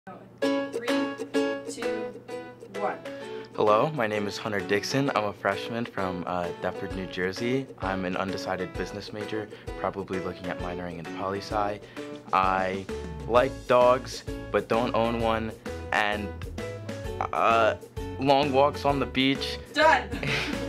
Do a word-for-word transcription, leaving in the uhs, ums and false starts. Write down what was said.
Three, two, one. Hello, my name is Hunter Dickson. I'm a freshman from uh, Deptford, New Jersey. I'm an undecided business major, probably looking at minoring in poli-sci. I like dogs, but don't own one, and uh, long walks on the beach. Done!